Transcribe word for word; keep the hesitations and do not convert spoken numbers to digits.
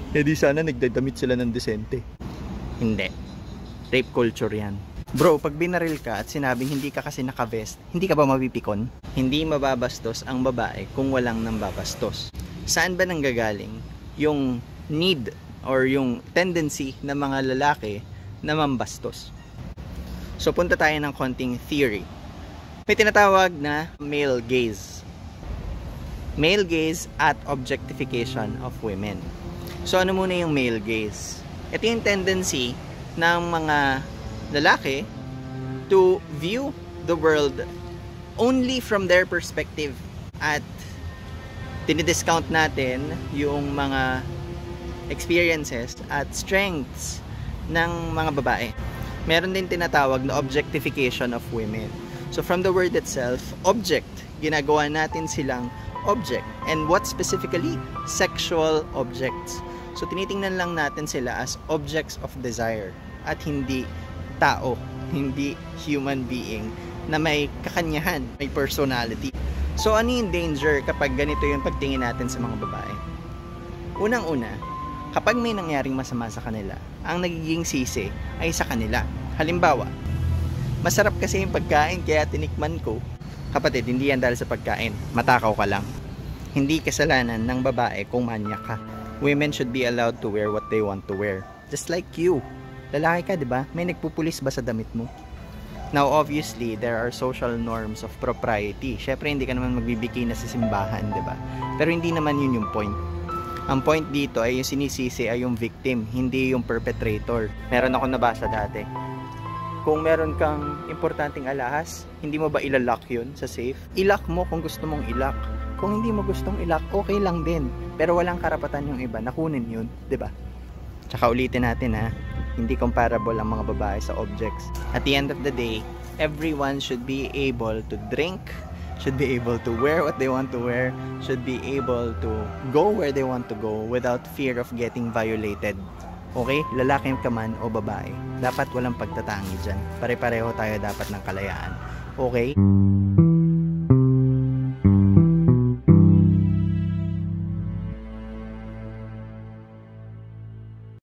Eh di sana nagdadamit sila ng desente. Hindi. Rape culture yan. Bro, pag binaril ka at sinabing hindi ka kasi naka-vest, hindi ka ba mapipikon? Hindi mababastos ang babae kung walang nambabastos. Saan ba nanggagaling yung need or yung tendency ng mga lalaki na mambastos? So punta tayo ng konting theory. May tinatawag na male gaze. Male gaze at objectification of women. So ano muna yung male gaze? Ito yung tendency ng mga lalaki to view the world only from their perspective, at dinidiscount natin yung mga experiences at strengths ng mga babae. Meron din tinatawag na objectification of women. So from the word itself, object, ginagawa natin silang object. And what specifically? Sexual objects. So tinitingnan lang natin sila as objects of desire at hindi tao, hindi human being na may kakanyahan, may personality. So ano yung danger kapag ganito yung pagtingin natin sa mga babae? Unang-una, kapag may nangyaring masama sa kanila, ang nagiging sisi ay sa kanila. Halimbawa, masarap kasi yung pagkain kaya tinikman ko. Kapatid, hindi yan dahil sa pagkain. Matakaw ka lang. Hindi kasalanan ng babae kung manyak ka. Women should be allowed to wear what they want to wear. Just like you. Lalaki ka, di ba? May nagpupulis ba sa damit mo? Now, obviously, there are social norms of propriety. Syempre, hindi ka naman magbibigay na sa simbahan, di ba? Pero hindi naman yun yung point. Ang point dito ay yung sinisisi ay yung victim, hindi yung perpetrator. Meron ako nabasa dati. Kung meron kang importanteng alahas, hindi mo ba ilalock yun sa safe? Ilock mo kung gusto mong ilock. Kung hindi mo gustong ilock, okay lang din. Pero walang karapatan yung iba na kunin yun, di ba? Tsaka ulitin natin ha, hindi comparable ang mga babae sa objects. At the end of the day, everyone should be able to drink, should be able to wear what they want to wear, should be able to go where they want to go without fear of getting violated. Okay? Lalaki ka man o babae, dapat walang pagtatangi dyan. Pare-pareho tayo dapat ng kalayaan. Okay?